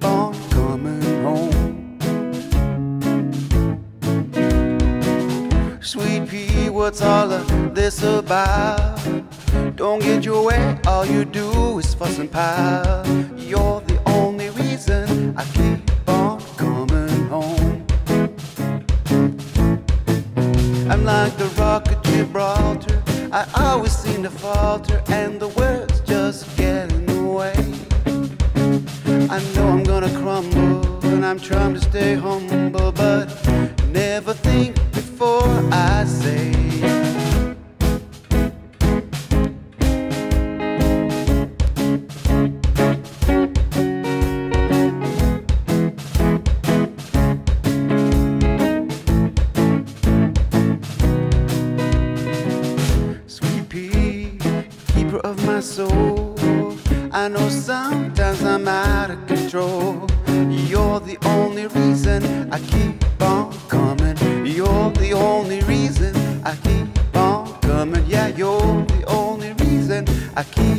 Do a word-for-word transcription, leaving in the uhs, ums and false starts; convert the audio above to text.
on coming home. Sweet pea, what's all of this about? Don't get your way, all you do is fuss and pile. You're the only reason I keep on coming home. I'm like the rock of Gibraltar, I always seem to falter, and the words just get in the way. I know I'm gonna crumble, and I'm trying to stay humble, but never think before I say. Sweet pea, keeper of my soul, I know sometimes I'm out of control. You're the only reason I keep on coming. You're the only reason I keep on coming. Yeah, you're the only reason I keep